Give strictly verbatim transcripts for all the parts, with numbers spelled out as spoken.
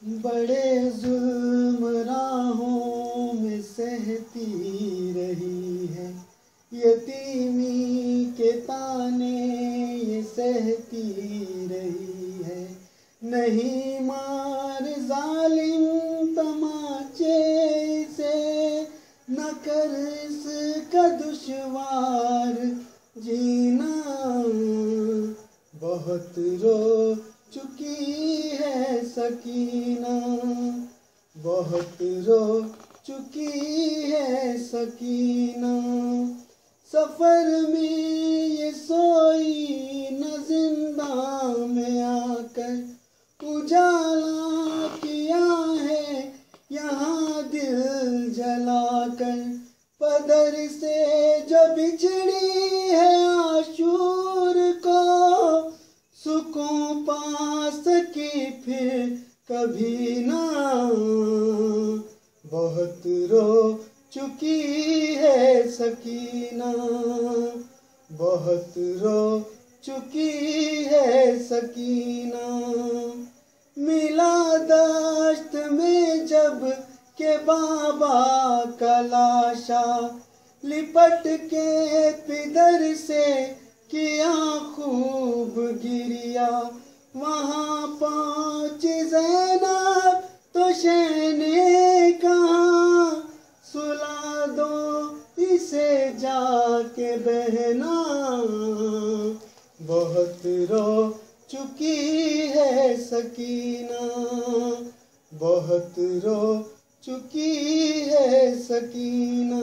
बड़े जुल्म राहों में सहती रही है, यतीमी के ताने ये सहती रही है। नहीं मार जालिम तमाचे से, न कर इसका दुश्वार जीना। बहुत रो चुकी है सकीना, बहुत रो चुकी है सकीना। सफर में ये सोई न जिंदा में आकर, उजाला किया है यहाँ दिल जलाकर। पदर से जो बिछड़ी है आशूर को, सुकून पा सकी फिर कभी ना। बहुत रो चुकी है सकीना, बहुत रो चुकी है सकीना। मिला दश्त में जब के बाबा का लाशा, लिपट के पिदर से किया खूब गिरिया। वहाँ पहुँची ज़ैनब तो शहने कहा, सुला दो इसे जाके बहना। बहुत रो चुकी है सकीना, बहुत रो चुकी है सकीना।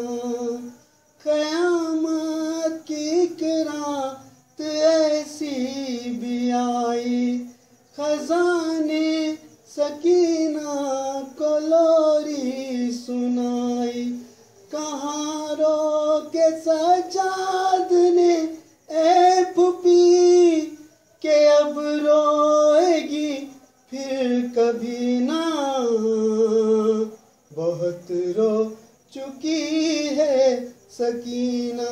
क़यामत की एक रात ऐसी भी आई, खजाने सकीना को लोरी सुनाई। कहाँ रो के सजाद ने ए फुफी, के अब रोएगी फिर कभी ना। बहुत रो चुकी है सकीना,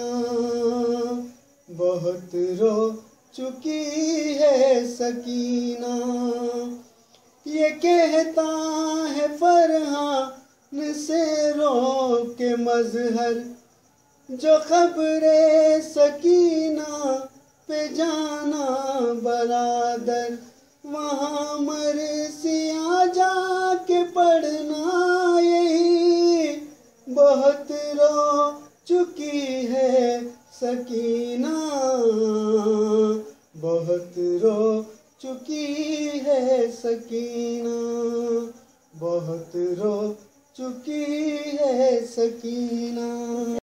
बहुत रो चुकी है सकीना। ये कहता है फरहान से रो के मजहर, जो खबरे सकीना पे जाना बरादर। वहाँ मरसिया जाके पढ़ना यही, बहुत रो चुकी है सकीना, बहुत रो चुकी है सकीना, बहुत रो चुकी है सकीना।